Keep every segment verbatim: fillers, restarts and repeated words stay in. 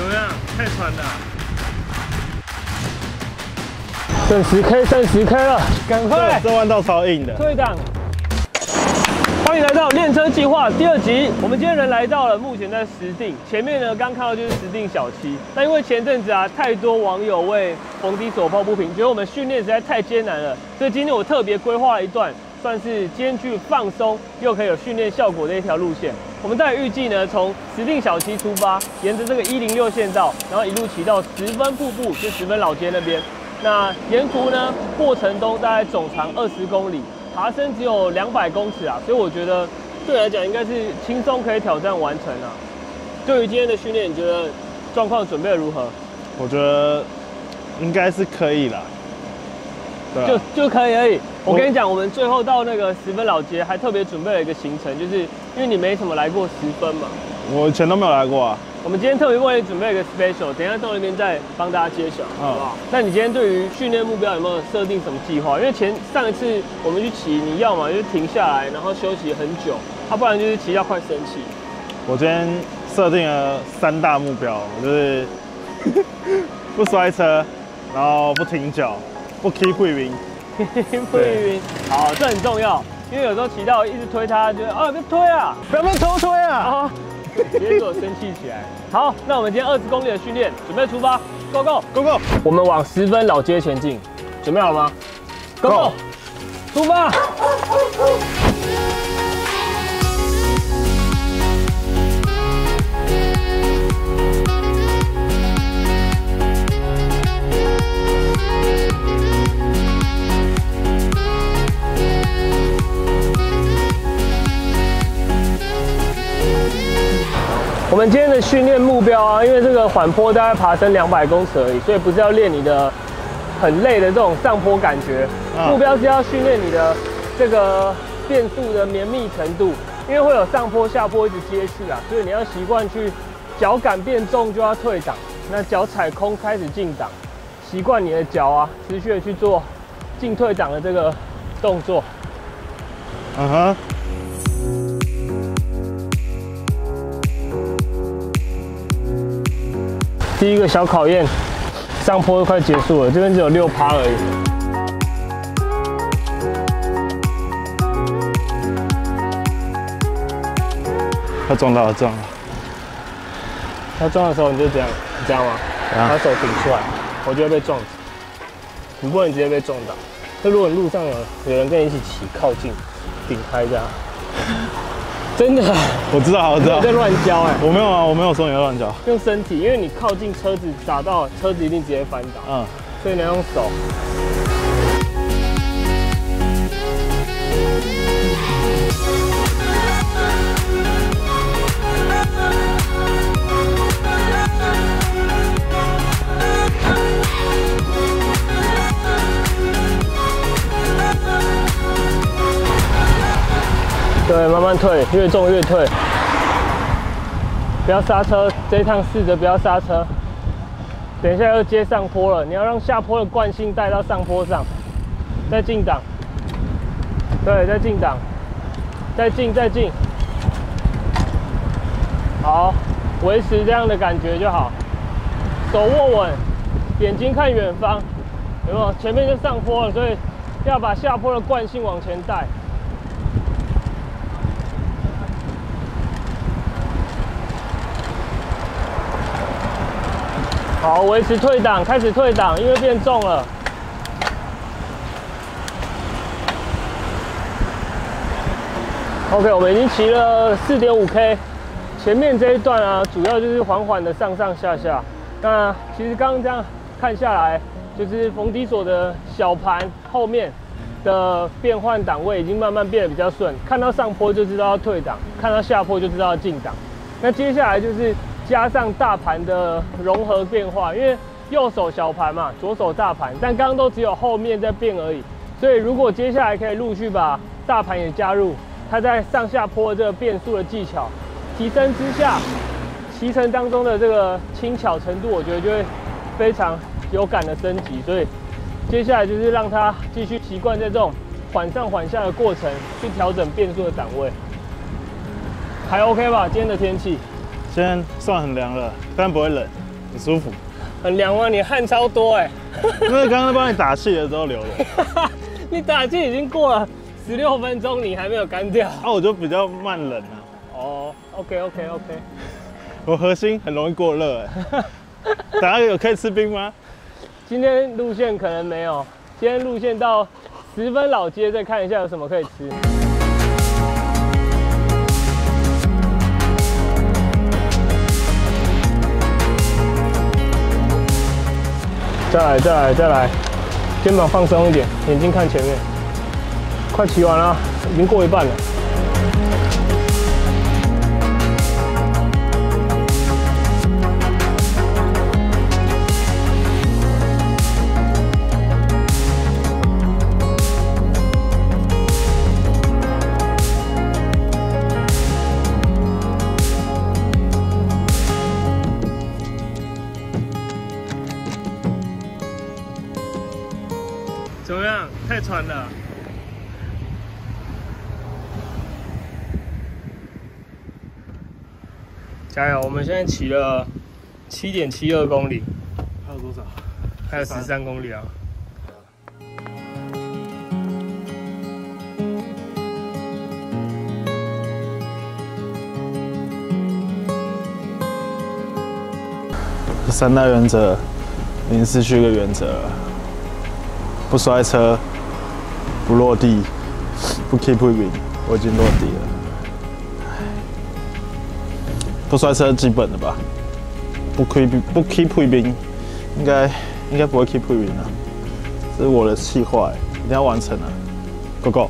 怎么样？太喘了。 剩十 K， 剩十 K 了，赶快！ 这弯道超硬的。 退档。欢迎来到练车计划第二集。我们今天人来到了，目前在石碇，前面呢刚看到就是石碇小七。那因为前阵子啊，太多网友为冯迪所抱不平，觉得我们训练实在太艰难了，所以今天我特别规划了一段，算是兼具放松又可以有训练效果的一条路线。我们大概预计呢，从石碇小七出发，沿着这个一零六线道，然后一路骑到十分瀑布，就十分老街那边。那沿途呢，过程中大概总长二十公里。爬升只有两百公尺啊，所以我觉得对来讲应该是轻松可以挑战完成啊。对于今天的训练，你觉得状况准备得如何？ 我觉得应该是可以啦，对啊、 就就可以而已。我跟你讲，我们最后到那个十分老街，还特别准备了一个行程，就是因为你没什么来过十分嘛， 我以前都没有来过啊。 我们今天特别为你准备一个 special， 等一下到那边再帮大家揭晓，嗯、好不好？那你今天对于训练目标有没有设定什么计划？因为前上一次我们去骑，你要嘛就是停下来，然后休息很久，要、啊、不然就是骑到快生气。我今天设定了三大目标，就是不摔车，然后不停脚，不 keep 不晕， 不晕。好，这很重要，因为有时候骑到一直推它，就啊别推啊，不要被偷推啊。啊直接给我生气起来。好，那我们今天二十公里的训练准备出发 ，Go Go Go Go！ 我们往十分老街前进，准备好吗 ？Go Go！ 出发！我们今天的训练目标啊，因为这个缓坡大概爬升两百公尺而已，所以不是要练你的很累的这种上坡感觉，啊、目标是要训练你的这个变速的绵密程度，因为会有上坡下坡一直接续啊，所以你要习惯去脚感变重就要退档，那脚踩空开始进档，习惯你的脚啊持续的去做进退档的这个动作。嗯哼。第一个小考验，上坡都快结束了，这边只有六趴而已。 他撞到了，撞了。 他撞的时候你就这样，你知道吗？啊、把手顶出来，我就会被撞死。你不能直接被撞到。那如果你路上有有人跟你一起骑，靠近，顶开这样。真的， 我知道，我知道。 你在乱教哎！ 我没有啊，我没有说你在乱教。 用身体，因为你靠近车子打到车子一定直接翻倒。嗯，所以你要用手。对，慢慢退，越重越退。不要刹车，这一趟试着不要刹车。等一下要接上坡了，你要让下坡的惯性带到上坡上，再进档。对，再进档，再进再进。好，维持这样的感觉就好。手握稳，眼睛看远方，有没有？前面就上坡了，所以要把下坡的惯性往前带。好，维持退档，开始退档，因为变重了。OK， 我们已经骑了 四点五 K， 前面这一段啊，主要就是缓缓的上上下下。那其实刚刚这样看下来，就是冯迪所的小盘后面的变换档位已经慢慢变得比较顺，看到上坡就知道要退档，看到下坡就知道要进档。那接下来就是加上大盘的融合变化，因为右手小盘嘛，左手大盘，但刚刚都只有后面在变而已。所以如果接下来可以陆续把大盘也加入，它在上下坡这个变速的技巧提升之下，骑乘当中的这个轻巧程度，我觉得就会非常有感的升级。所以接下来就是让它继续习惯在这种缓上缓下的过程，去调整变速的档位。还 OK 吧？今天的天气， 今天算很凉了，但不会冷。 很舒服。 很凉吗？你汗超多哎、 欸，因为刚刚帮你打气的时候流的。 你打气已经过了十六分钟，你还没有干掉。 啊，我就比较慢冷啊。 哦 ，OK OK OK。 我核心很容易过热哎。等下有可以吃冰吗？ 今天路线可能没有，今天路线到十分老街，再看一下有什么可以吃。再来，再来，再来，肩膀放松一点，眼睛看前面。快骑完了，已经过一半了。怎么样？太喘了。加油！我们现在骑了七点七二公里， 还有多少？ 还有十三公里啊。 三大原则已经失去一个原则了。不摔车，不落地，不 keep win， 我已经落地了。不摔车基本的吧，不 keep 不 keep win， 应该应该不会 keep win 啊。这是我的计划，一定要完成啊 ！Go go！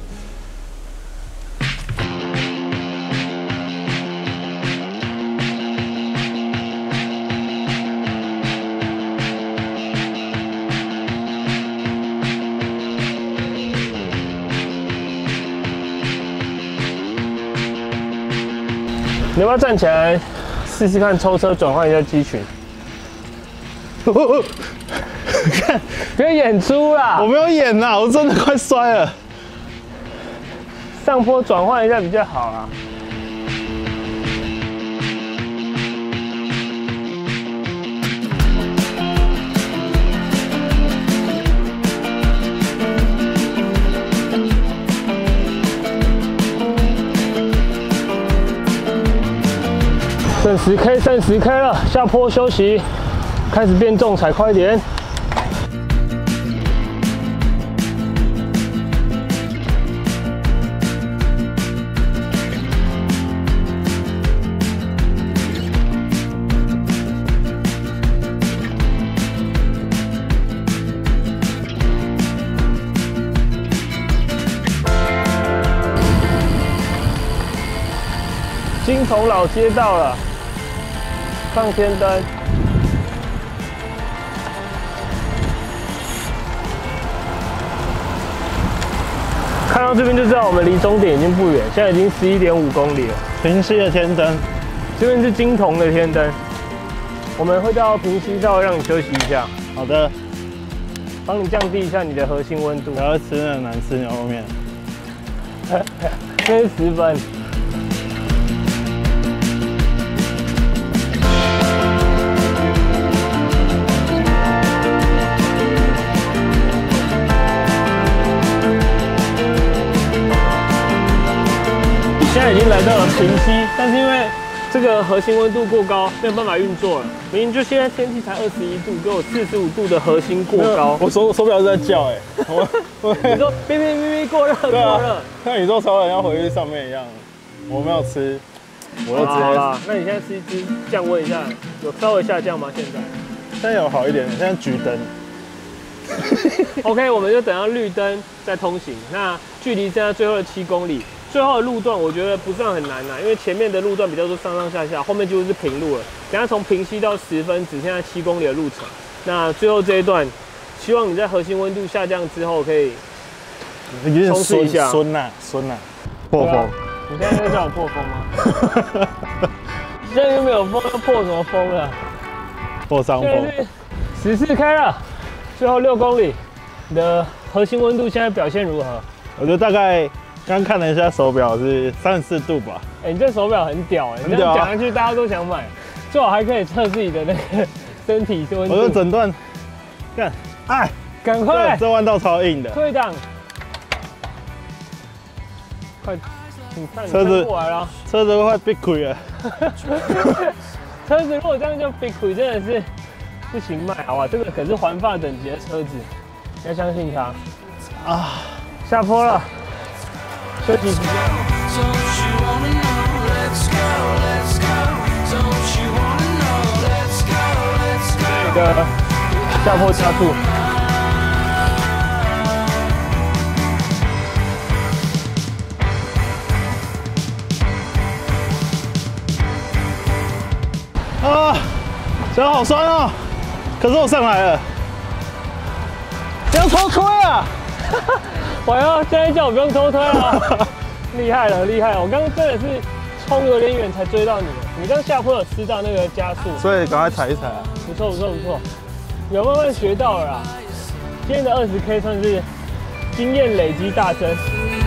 你要不要站起来试试看抽车转换一下肌群？看，别演出啦！ 我没有演啦，我真的快摔了。 上坡转换一下比较好啦。剩十 K， 剩十 K 了，下坡休息，开始变重，踩快一点。金童老街到了。上天灯，看到这边就知道我们离终点已经不远，现在已经十一点五公里了。 平溪的天灯， 这边是金童的天灯，我们会到平溪稍微让你休息一下。 好的， 帮你降低一下你的核心温度。 然后吃那个难吃牛肉面， 这是十分。现在已经来到了平溪，但是因为这个核心温度过高，没有办法运作了。明明就现在天气才二十一度，给我四十五度的核心过高。 我手手表是在叫哎、欸，我我你说哔哔哔哔过热过热， 像宇宙超人要回去上面一样。我没有吃，我就直接。 好，那你现在吃一吃，降温一下，有稍微下降吗？现在？ 现在有好一点，现在橘灯。 OK， 我们就等到绿灯再通行。那距离现在最后的七公里。最后的路段我觉得不算很难啦，因为前面的路段比较多上上下下，后面几乎是平路了。等下从平溪到十分只剩下七公里的路程，那最后这一段，希望你在核心温度下降之后可以冲刺一下。 孙呐孙呐，破风、啊！ 你现在在叫我破风吗？现在又没有风，破什么风了？ 破伤风。 十四 K 了，最后六公里，你的核心温度现在表现如何？ 我觉得大概。刚看了一下手表是三十四度吧？ 哎、欸，你这手表很屌哎、欸，你这样讲下去大家都想买。 最好还可以测自己的那个身体温度。 我就整段干，哎， 赶快！ 这弯道超硬的， 退档，快！你看， 车子过来了， 车子快闭亏了。 车子如果这样就闭亏，真的是不行卖，好吧？这个可是环法等级的车子，你要相信它啊！下坡了，休息时间。这个下坡加速。 啊，脚好酸哦！可是我上来了，不要偷推啊！ 我要现在叫我不用偷推了，厉害了，厉害了！我刚刚真的是冲有点远才追到你，你刚下坡有吃到那个加速， 所以赶快踩一踩啊！ 不错不错不错，有慢慢学到了啦。今天的二十 K 算是经验累积大增。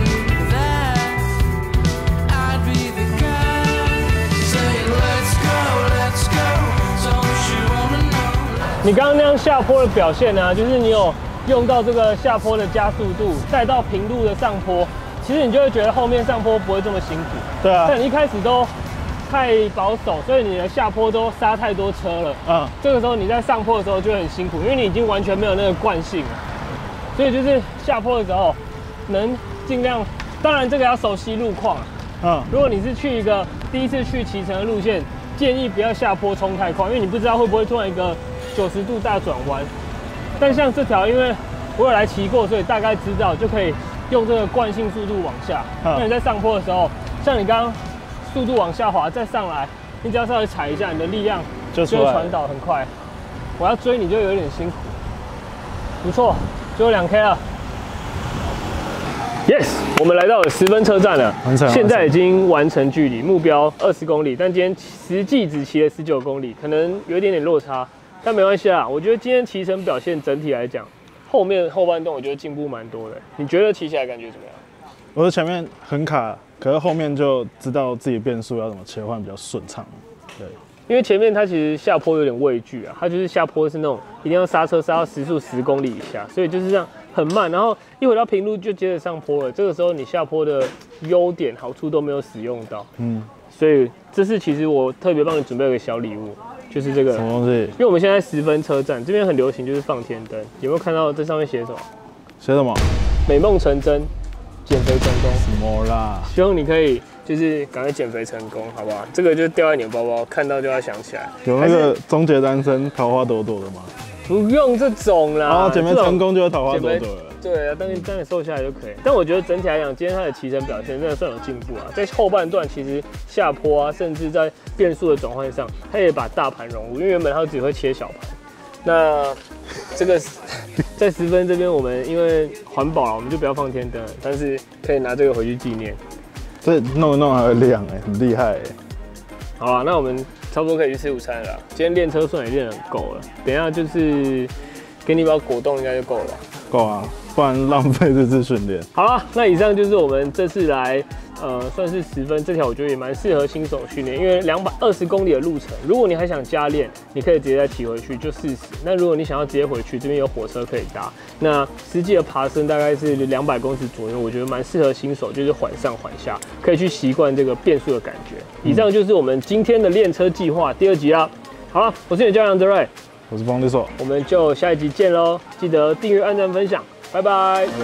你刚刚那样下坡的表现呢、啊，就是你有用到这个下坡的加速度，带到平路的上坡，其实你就会觉得后面上坡不会这么辛苦。 对啊， 但你一开始都太保守，所以你的下坡都刹太多车了。嗯，这个时候你在上坡的时候就会很辛苦，因为你已经完全没有那个惯性了。所以就是下坡的时候，能尽量，当然这个要熟悉路况啊。嗯，如果你是去一个第一次去骑乘的路线，建议不要下坡冲太快，因为你不知道会不会突然一个九十度大转弯。但像这条，因为我有来骑过，所以大概知道就可以用这个惯性速度往下。那你在上坡的时候，像你刚刚速度往下滑再上来，你只要稍微踩一下，你的力量就会传导很快。我要追你就有点辛苦，不错，最后两 K 了。Yes， 我们来到了十分车站了，现在已经完成距离，目标二十公里，但今天实际只骑了十九公里，可能有一点点落差，但没关系啊。我觉得今天骑乘表现整体来讲，后面后半段我觉得进步蛮多的。你觉得骑起来感觉怎么样？ 我的前面很卡，可是后面就知道自己变速要怎么切换比较顺畅。对， 因为前面它其实下坡有点畏惧啊，它就是下坡是那种一定要刹车刹到时速十公里以下，所以就是这样。很慢，然后一回到平路就接着上坡了。这个时候你下坡的优点好处都没有使用到，嗯，所以这是其实我特别帮你准备了个小礼物，就是这个什么东西？ 因为我们现在十分车站这边很流行，就是放天灯。有没有看到这上面写什么？ 写什么？ 美梦成真，减肥成功。 什么啦？ 希望你可以就是赶快减肥成功，好不好？这个就掉在你的包包，看到就要想起来。 有那个终结单身桃花朵朵的吗？ 不用这种啦， 然后减肥成功就会桃花朵朵了。 对啊，当你当你瘦下来就可以。但我觉得整体来讲，今天他的骑乘表现真的算有进步啊。在后半段，其实下坡啊，甚至在变速的转换上，他也把大盘融入，因为原本他只会切小盘。那这个在十分这边，我们因为环保了，我们就不要放天灯，但是可以拿这个回去纪念。 这弄一弄还会亮哎、欸，很厉害哎、欸。 好啊，那我们差不多可以去吃午餐了啦。今天练车算也练得很够了，等一下就是给你一包果冻应该就够了吧？ 够啊，不然浪费这次训练。 好了，那以上就是我们这次来，呃，算是十分这条，我觉得也蛮适合新手训练，因为两百二十公里的路程，如果你还想加练，你可以直接再骑回去就四十。那如果你想要直接回去，这边有火车可以搭。那实际的爬升大概是两百公尺左右，我觉得蛮适合新手，就是缓上缓下，可以去习惯这个变速的感觉。以上就是我们今天的练车计划第二集啦。好了，我是你的教练杨哲瑞。 我是方力硕， 我们就下一集见喽！记得订阅、按赞、分享，拜拜。拜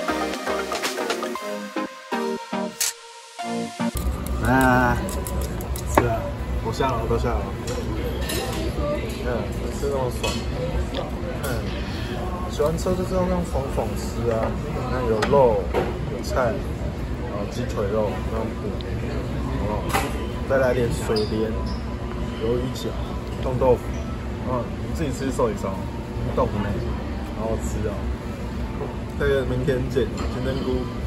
拜。啊，是啊，我下了，我都下了。嗯，吃那么爽。嗯，喜欢吃就是要用爽爽吃啊！你看有肉，有菜，然后鸡腿肉那样补，好不好？再来点水莲、鱿鱼饺、冻豆腐，嗯。自己吃寿喜烧，豆腐内，好好吃啊！这个明天见，金针菇。